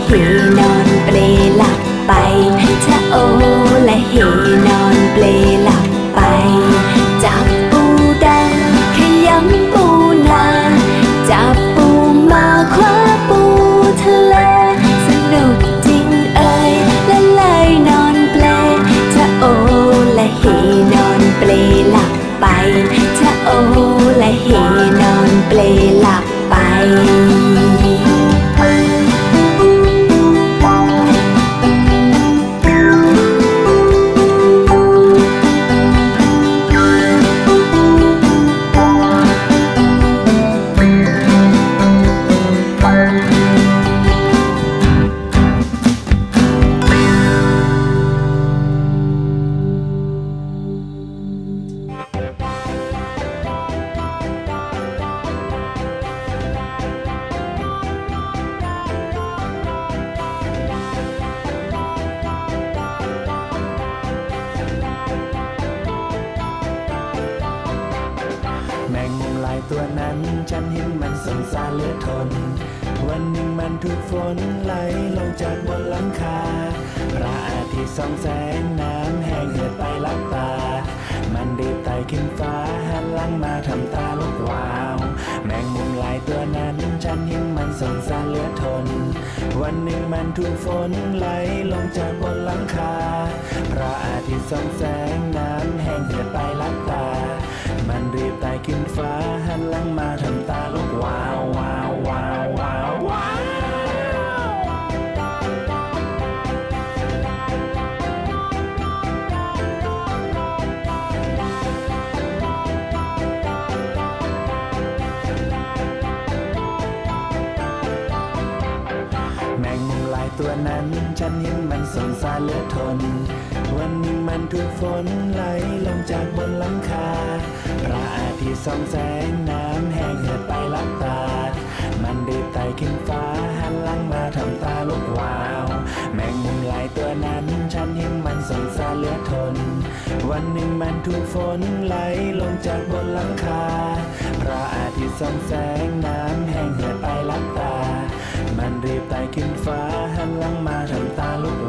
เฮนอนเปลหลับไปชะโอและเฮนอนเปลหลับไปจับปูดำขยำปูนาจับปูมาคว้าปูทะเลสนุกจริงเอ่ยและเลยนอนเปลชะโอและเฮนอนเปลหลับไปชะโอและเฮนอนเปลหลับไปตัวนั้นฉันเห็นมันสงสารเหลือทนวันหนึ่งมันถูกฝนไหลลงจากบนหลังคาพระอาทิตย์ส่องแสงน้ำแห้งเหือดไปลับตามันรีบไต่ขึ้นฟ้าหันหลังมาทำตาลุกวาวแมงมุมลายตัวนั้นฉันเห็นมันสงสารเหลือทนวันหนึ่งมันถูกฝนไหลลงจากบนหลังคาพระอาทิตย์ส่องแสงน้ำแห้งเหือดไปลับตามันรีบไต่ขึ้นฟ้าหันหลังมาทำตาลุกวาววาววาววาววาวแมงมุมลายตัวนั้นฉันเห็นมันสงสารเหลือทนวันหนึ่งมันถูกฝนไหลลงจากบนหลังคาพระอาทิตย์ส่องแสงน้ำแห้งเหือดไปลับตามันรีบไต่ขึ้นฟ้าหันหลังมาทำตาลุกวาวแมงมุมลายตัวนั้นฉันเห็นมันสงสารเหลือทนวันหนึ่งมันถูกฝนไหลลงจากบนหลังคาพระอาทิตย์ส่องแสงน้ำแห้งเหือดไปลับตามันรีบไต่ขึ้นฟ้าหันหลังมาทำตาลุก